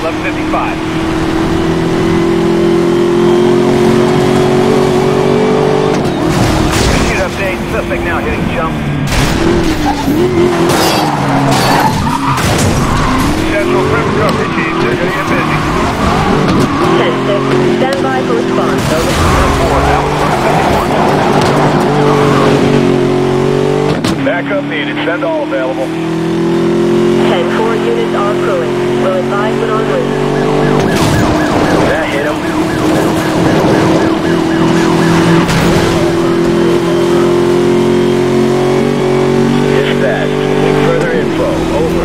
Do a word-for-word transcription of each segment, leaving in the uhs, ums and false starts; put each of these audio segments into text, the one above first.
eleven fifty-five. Shoot update. Suspect now hitting jump. Central Prim cover, Chief. They're going to get busy. ten six. Stand by for response. Over. Backup needed. Send all available. ten four units are crewing. Will advise when en route. That hit him. Dispatch. Need further info. Over.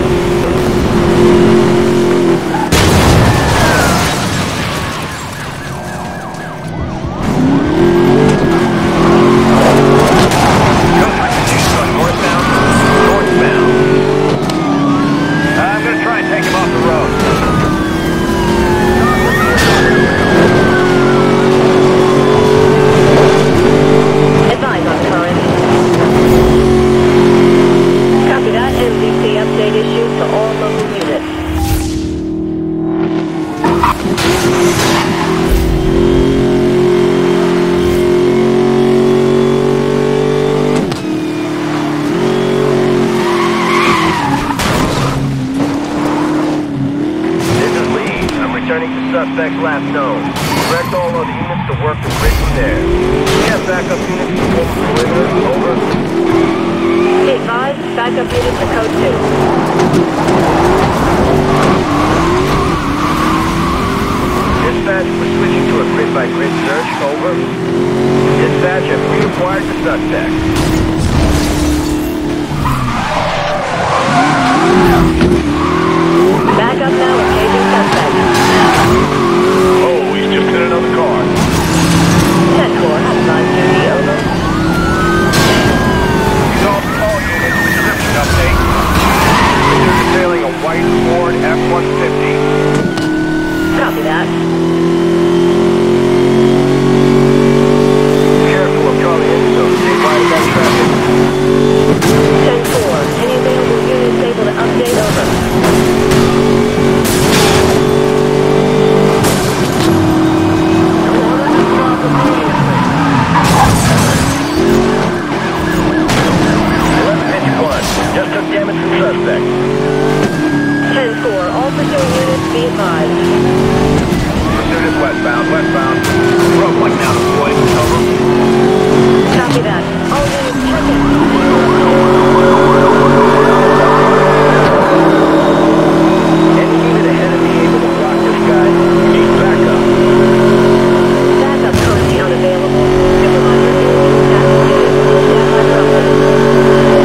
Suspect last known. Direct all other units to work the bridge from there. We have backup units to form the perimeter. Over. Be advised, backup units to code two. Dispatch, we're switching to a grid-by-grid search. Over. Dispatch, have we acquired the suspect? Backup now, engaging suspect. Oh, he's just in another car. ten four, hotline duty, over. Resolve all units, description update. They're detailing a white Ford F one fifty. Copy that. Careful of Charlie Infield, stay wide of that traffic. ten four, any available units able to update, over. Just took damage from suspect. ten four, all pursuing units be advised. Pursuit is westbound, westbound. Road like now deployed. Over. Copy that. All units checking. Any unit ahead of me able to block this guy? Need backup. Backup currently unavailable. Supervisor units activated. Stand by properly.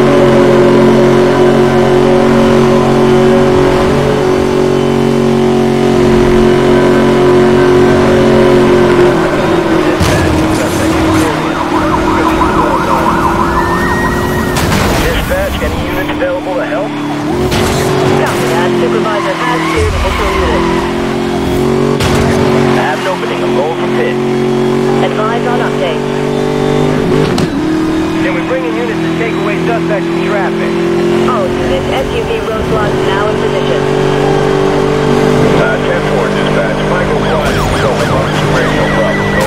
Available to help? Copy that. Supervisor has cleared additional units. Abs opening. I'm going for pit. Advise on update. Can we bring in units to take away suspects from traffic? All units, S U V roadblocks now in position. Uh, ten four, dispatch. Michael one, so we're going to radio problem. Go.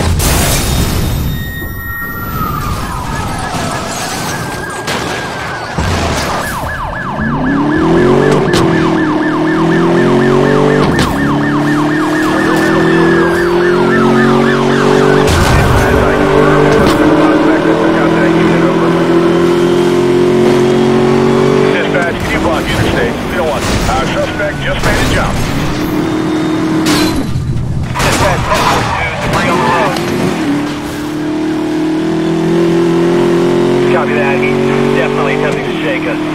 Copy that. He's definitely attempting to shake us.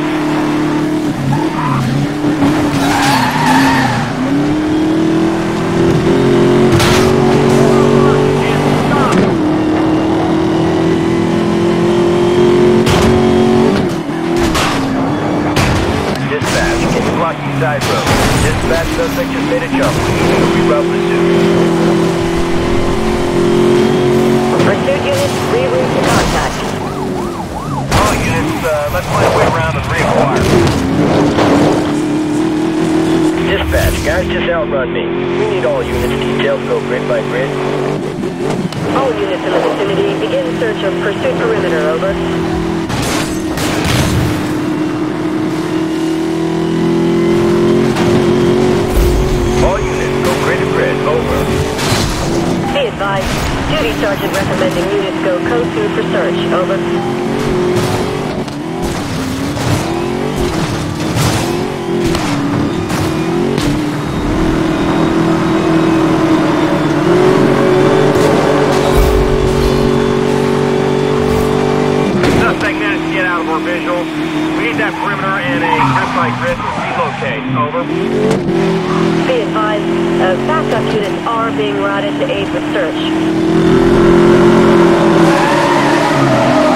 Dispatch, can you block these side roads? Dispatch, suspect just made a jump. Reroute pursuit. Pursuit units, reroute to contact. All units, uh, let's find a way around and reacquire. Dispatch, Guys just outrun me. We need all units detailed to go grid by grid. All units in the vicinity, begin search of pursuit perimeter, over. All units, go grid to grid, over. Be advised, duty sergeant recommending units go code two for search, over. Suspect managed to get out of our visual. We need that perimeter and a grid by grid to relocate, over. Be advised, uh, backup units are being routed to aid with search.